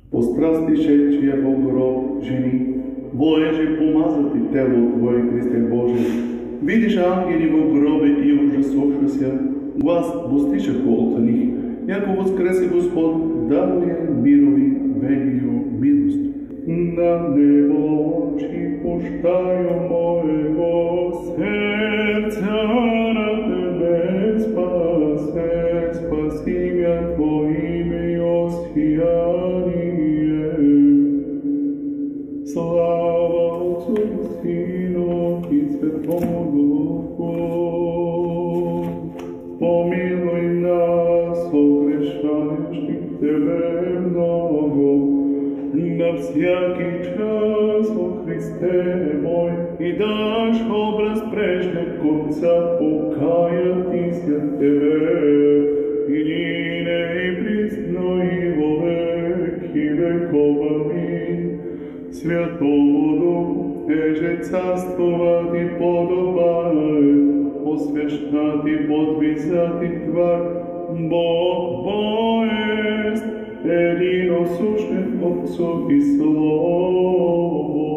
Пострастише, чия во гроб жени, воеже помазати тело Твое, Христе Боже. Видиш ангели во гробе и ужасовшися, глас достише от них, яко воскресе Господ, даруе мирови, вегию милост. На небо очи пуштаю моего сердца, на Тебе спасе, спаси мя Твоими осияния. Слава Отцу и Сину и Святому Духу. Помилуй нас, огрешающих Тебе много, на всякий час, о Христе мой, и дашь образ прежнего конца покаятися Тебе, и нине и присно и во веки веков. Аминь. Святому Духу, еже царствовати подобае, освящати, подвизати твар, Бог боест, единосущен Отцу и Слову.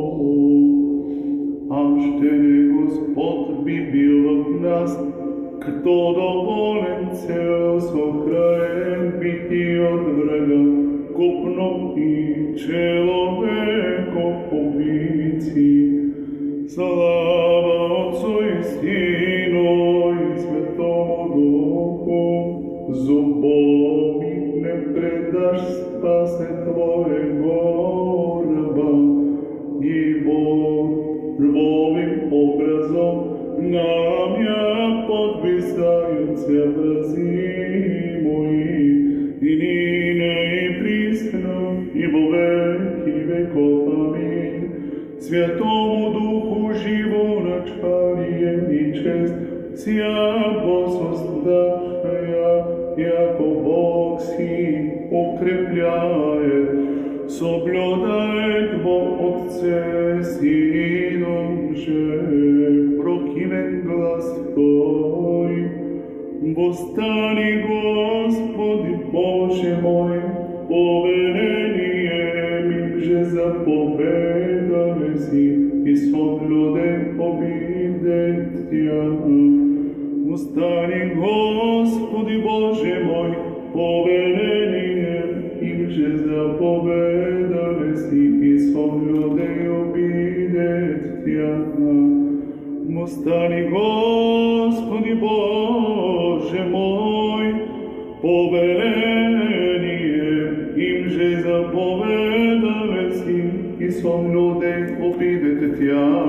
А ще не Господ би бил в нас, кто доволен цел сохраен бити от врага, купно и человеко убийци. Слава Отцу и Сину и Святому Духу, зубови не предашь спасе Твоего раба, и Божьим образом на мя подвисаются врази мои, и нине и присно, и во веки веков. Аминь. Святому Духу живо началие и чест, ся воссоздавшая, яко Бог си укрепляет, соблюдает во Отце Сином же, прокимен глас Твой. Восстани, Господи Боже мой, повелением им же заповедали си, и соблюден обидет Тя. Восстани, Господи Боже мой, повелением им же заповедали си, и соблюден обидет Тя. Восстани, Господи Боже мой, повелением им же заповедали си, и соблюден обидет Тя.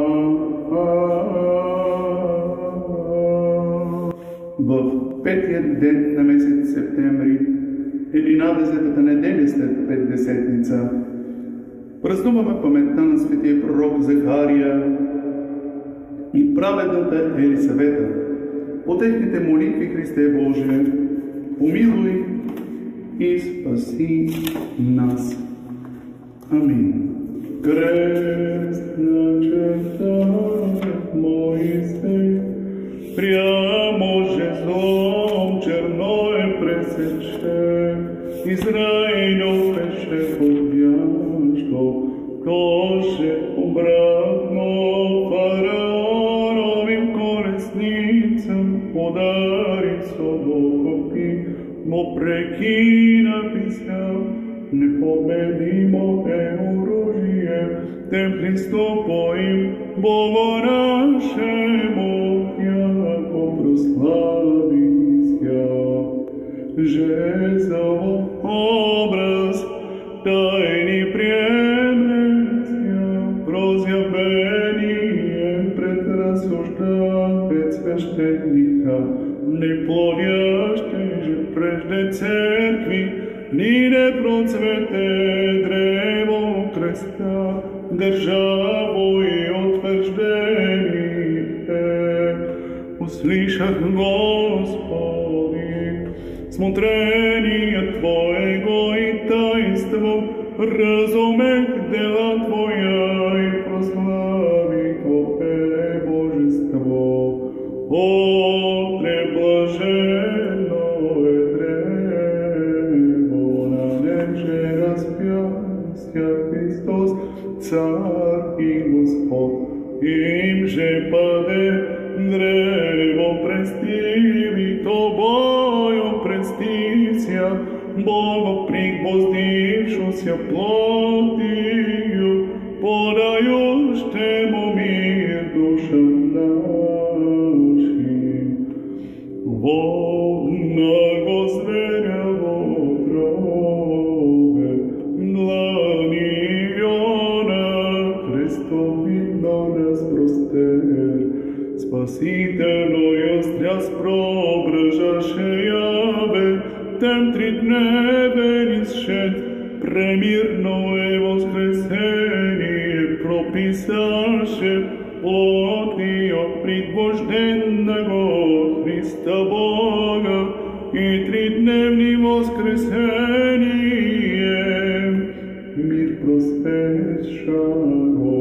В петият ден на месец септември, 11-та неделя след Петдесетница, празнуваме паметта на светия пророк Захария и праведната Елисавета. По техните молитви, Христе Боже, помилуй и спаси нас. Амин. Крестна черта Моисей, прямо жезлом черное пресече, Израилю пеше подящо, коше обратно фараоновим колесницам подари собокопи, но прекина писал, непобедимо е оружие, тем Христопо им Бога нашему, яко прославися. Жезлов образ тайни премнеся, прозявление пред рассуждает священника, не подяще же прежде церкви, ни не процвете древо креста, державу и утверждение. Услышах, Господи, смотрение Твоего и таинство, разумех дела Твоя и прослави Твое Божество. О, преблаженно е древо, на нем же распя святостя Христос, Цар и Господ, им же паде древо престиви, Тобою престися, Бого пригвоздившуся плотию, подающ Тему мир душам нашим. Водного зверя в утробе, длани Иона крестовидно распростер, спасительную стряс пробржаше яве, тем тридневен исшед, премирное воскресение прописаше, плоти от предвожденного Христа Бога и тридневни воскресение, мир просвещаго,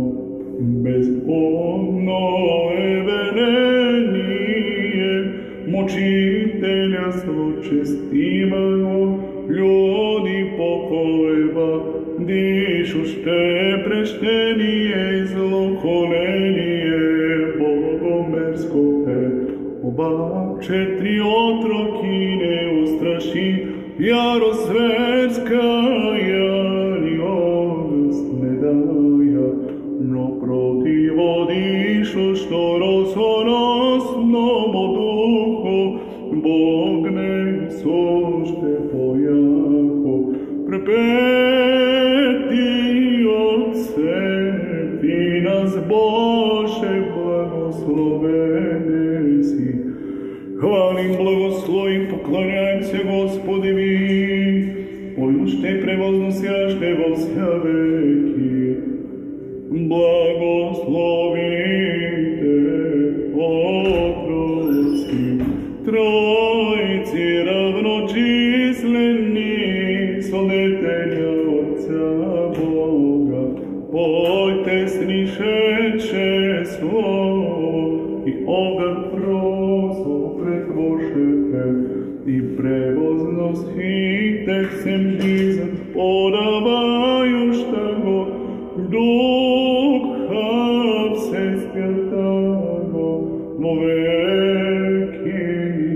безбожное веление, мучителя злочестивого, люди поколеба, дишуще прештение и злоколение богомерское, оба четыре отроки не устраши, ярость зверская льоность не дая, но противодишу, что росоносному духу, Бог не сожде пояху, припети Отце, Ти нас, Боже, благословений си. Хвалим, благословим, поклоняемся Господеви, поюще превозносяще во вся веки. Благословите, отроци, Троицы равночисленни, свидетеля Отца Бога, пойте слышече слово, и огонь прозу предвошите, и превозносите всем жизнь, подавающего Духа Всесвятого во веки.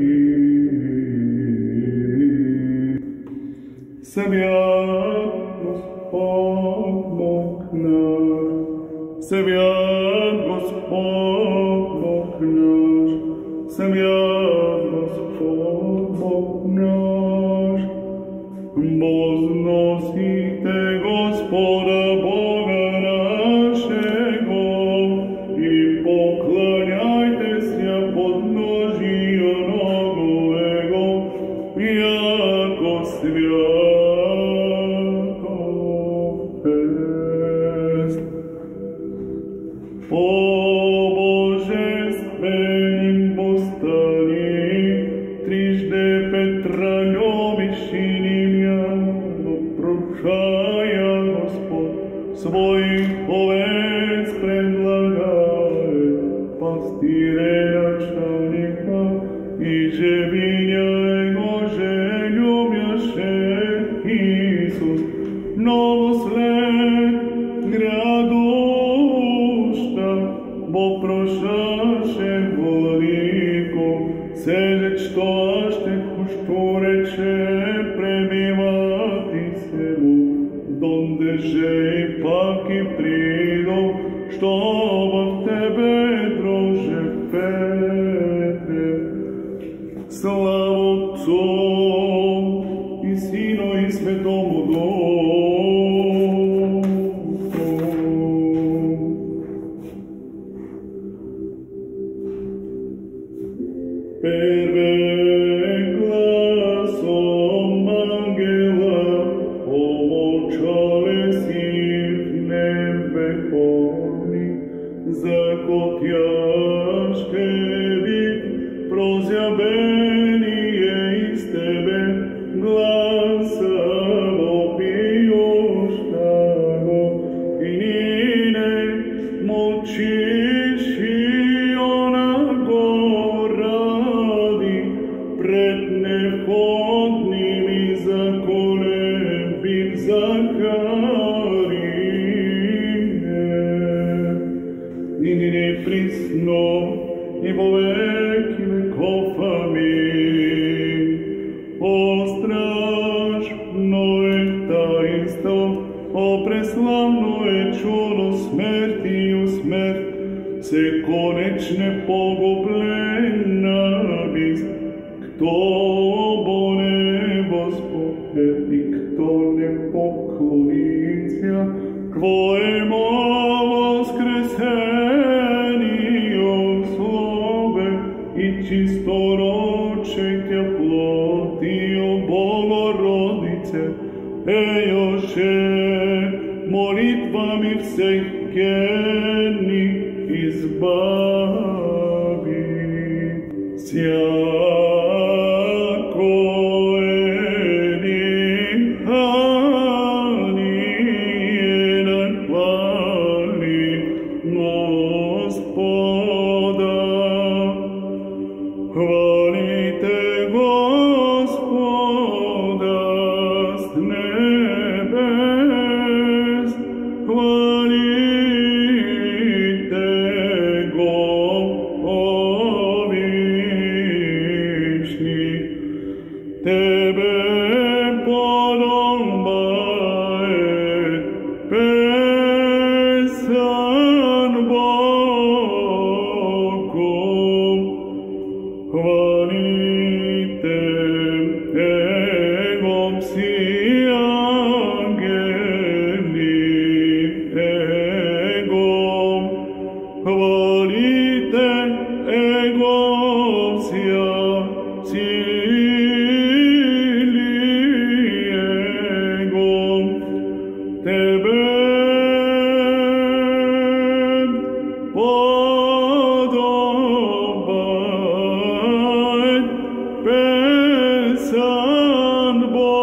Свят Господь Бог наш, свят Господь Бог наш, свят Господь Бог наш. Возносите Господа Бога нашего и поклоняйтесь подножию ногу Его, яко свято ест. По божественным постани трижды Петра любящим прощая Господь своих овец предлагает, пастиря начальника и живиня его же любяще Иисус, новослед грядуща, бо прошаше владику, seže što ašte kušto reče prebivati se mu, donde že ipak i prido, što v tebe drože Petre. Slavu Otcu i Sinu i Svetomu Duhu. Первым гласом ангела помолчались и в небе хорни, закотяшке вид прозябение из тебе гласа вопию ныне присно и во веки веков. Аминь. О страшное таинство, о преславное чудо смертью смерть, се конечне погублена вест, кто боне Господе и кто не поклонится Твоему воскресению славе и чисторочия плотью Богородице, еже молитвами всех гений избави. Всякое дыхание нахвали Господа. Хвалите Господа с небес, хвалите Го, о вишний. Тебе подобает песнь Богу. Хвалите Его все ангели Его. Хвалите Его вся сили Его. Тебе подобает песнь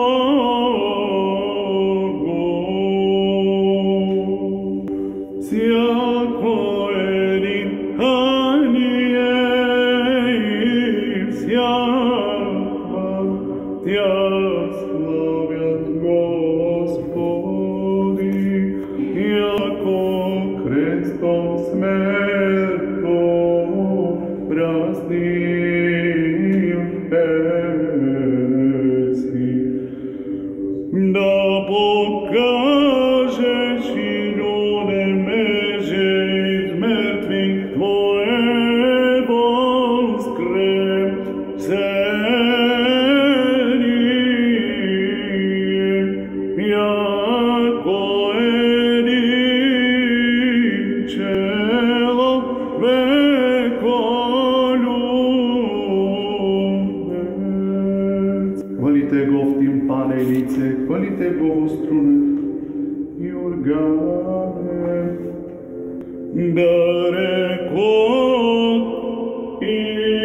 Богу. Всякое дыхание и вся Тя славят Господи, яко крестом смертью празднил Эси. Да покажешь и людям меже из мертвых Твое воскресение, яко един человеколюбец. Хвалите Го в тимпане лице, хвалите Го в струны и органы. Да рекот и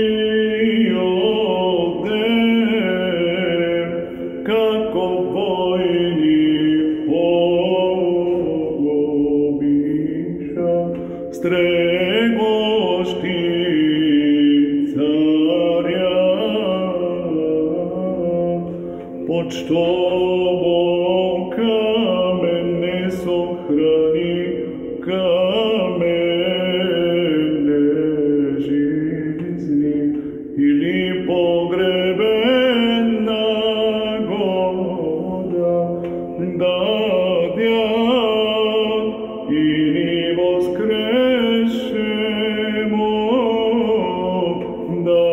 одем, како войни погубиша, стрегощи царя, под что Бог камен не сохрани, каменной жизни, или погребенна года дадят, или воскресшему да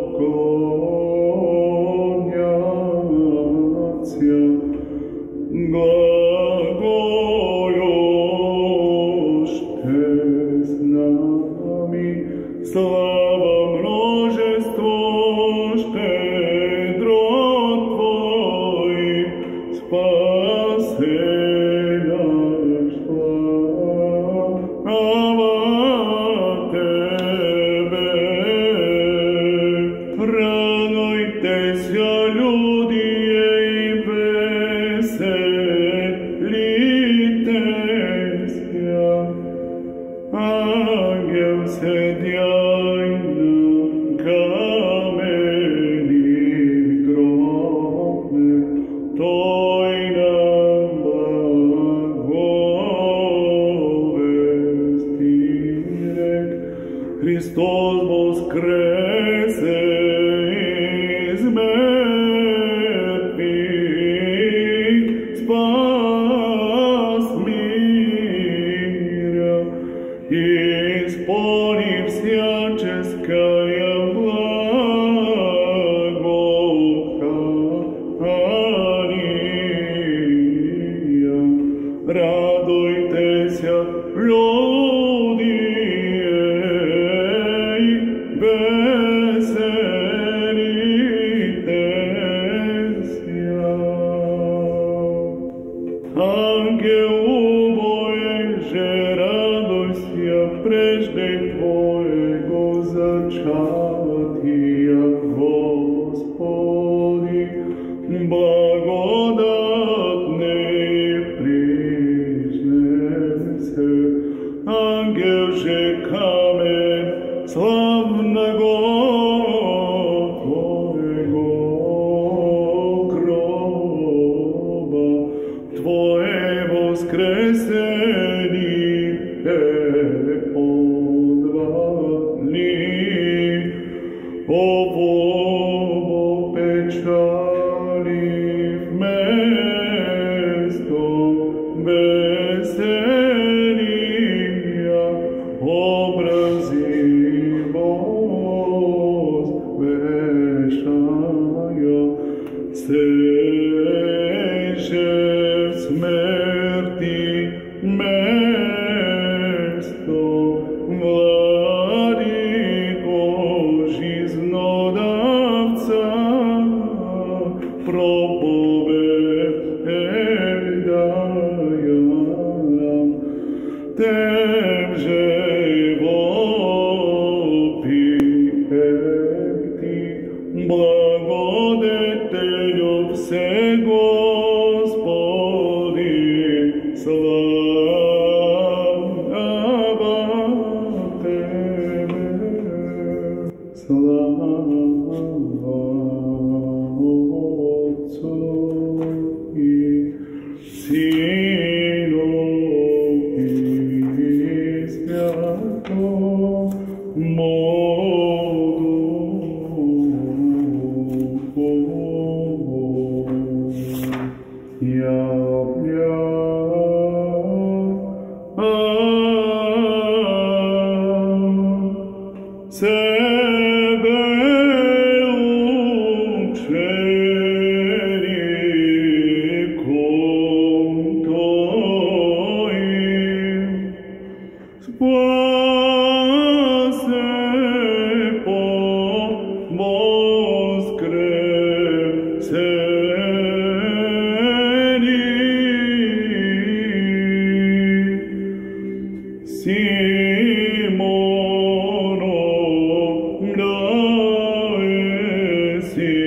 поклонятся. Глаголюште с нами, слава множество щедро Твоих, спасена слава Тебе. Радуйтесь, люди, и веселитесь, ангел сидяй на камени гробных, той нам Hristos voskrese iz mrtvih, spas mira, исполнив всяческое благоухание. Радуйтеся, люди, Ангел убоеже, радуйся, прежде Твоего зачатия, Господи, благодатный признесе. Ангел же камень славного Твоего гроба, Твое воскресение подвали, о печали вместо веселья, образи возвещая, сеже в смерти место, владыко жизнодавца, проповедая нам, тем же вопиэти, благодетелю все Господи, слава Тебе, слава Отцу и Сыну и Святому Себе учеником Твоим, спасе по воскресении. Симону даеси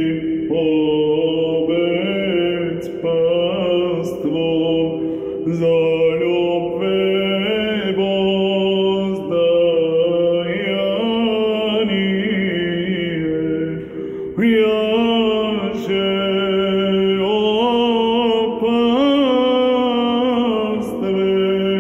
овец паство, за любви воздаяние. Яже о пастве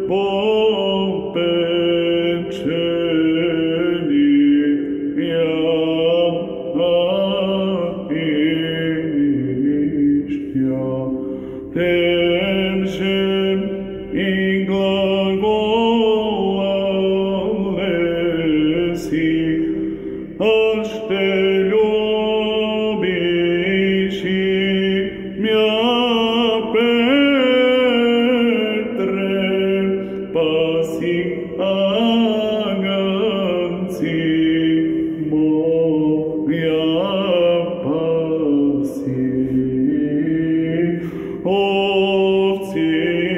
тем же и глаголалеси, аж ты любишь мя, Петре, паси агнцы моя, паси овцы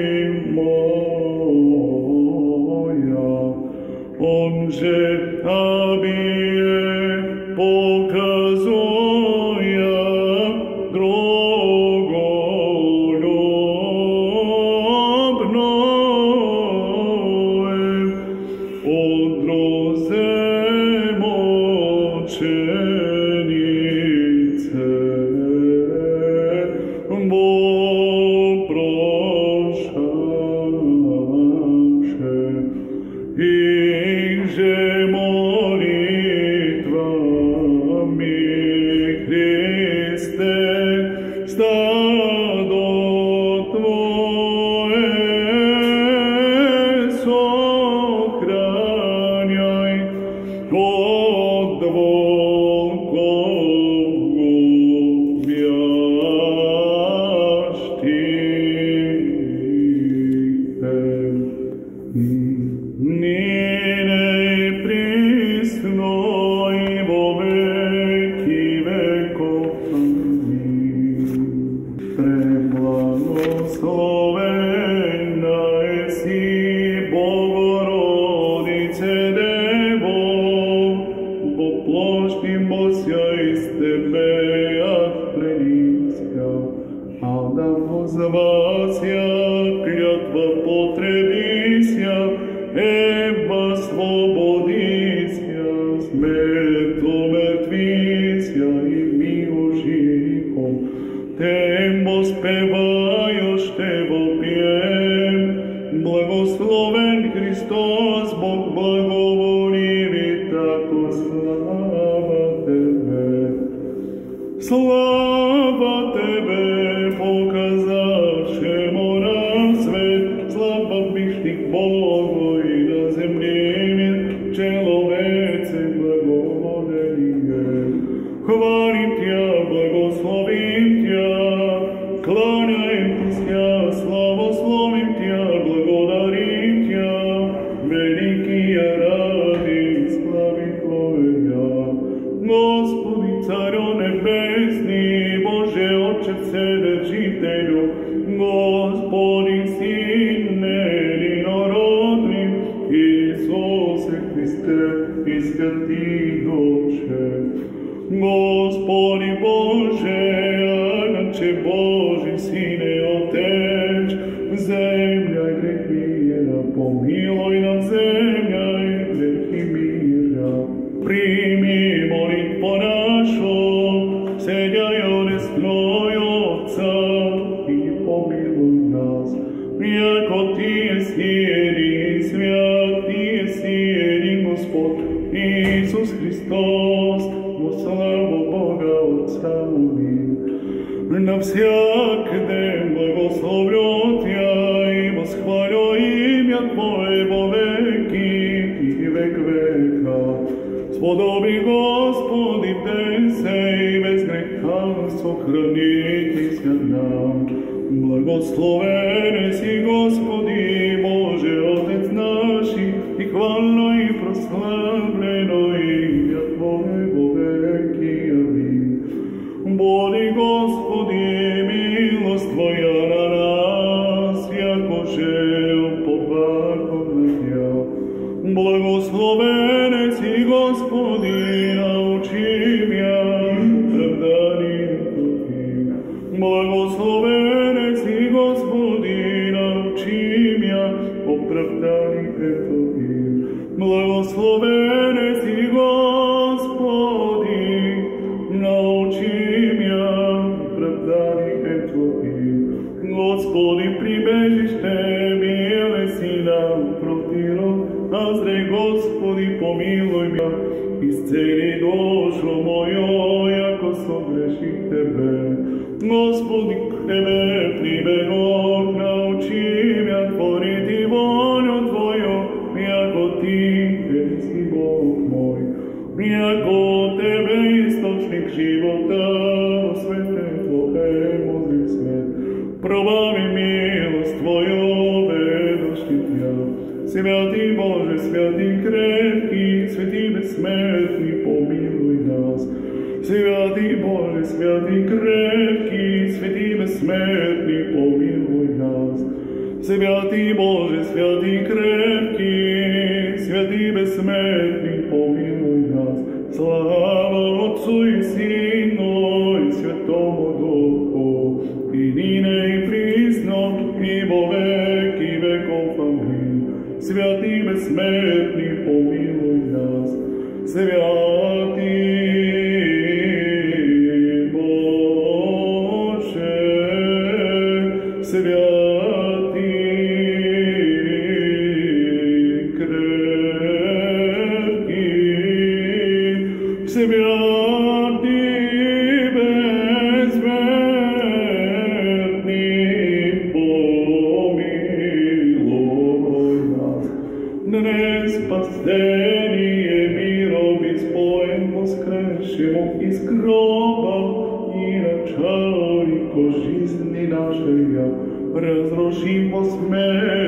моя. Он же обие показуя другу любную, от друзе мученице, Бог прошаше, их же ще вопием. Благословен Христос, Бог благоволиви, тако слава Тебе. Слава Тебе, показавшему нам свет, слава бишних Богу и на земле мир, человеце благоволение. Хвалим Тя, благословим Тя, кланяем Тя, славословим Тя, благодарим Тя, великие ради слави Твоя. Господи, Царю Небесный, Боже Отче Вседержителю, Господи, Сине единородный, Иисусе Христе и Святый Духе. Господи Боже, Агнче Божий, Сине Отец, земля и грех мира, помилуй нам земля и грехи мира. Прими молитву нашу, седяю десной Отца, и помилуй нас, яко Ты есть един свят, Ты есть един Господь, Иисус Христос, во славу Бога Отца Аминь. Навсякден благословлю Тя и восхвалю имя Твое во веки и век века. Сподоби, Господи, в ден сей без греха сохранитеся нам. Благословен си, Господи, Боже, Отец наши, и хвално и прославлено имя Твое во веки. Аминь. Боди, Господи, милост Твоя на нас, яко же уповахом на Тя. Благословен си, Господи, научи мя оправданием Твоим. Благословен си, Господи, научи мя оправданием Твоим. Благословен си, Господи, научи мя оправданием Твоим. Господи, прибежище, миле си нам протиро, азре, Господи, помилуй мя, исцели душу мою, яко согреших Тебе. Господи, к Тебе прибегох, научи мя творити волю Твою, яко Ти си Бог мой, яко Тебе источник живота, во свете Твоему зрим свет. Пробави милост Твою, ведущи Тя. Святый Боже, святый крепкий, святый бессмертный, помилуй нас. Святый Боже, святый крепкий, святый бессмертный, помилуй нас. Святый Боже, святый крепкий, святый бессмертный, помилуй нас. Слава Отцу и Сыну и Святому Духу, и ныне и присно, и во веки веков. Аминь. Святый бессмертный, помилуй нас. Святый Боже, святый крепкий, святый бессмертный, помилуй нас. Днес спасение миром испоем воскресшему из гроба и начальнику жизни нашей, разрушим по смерти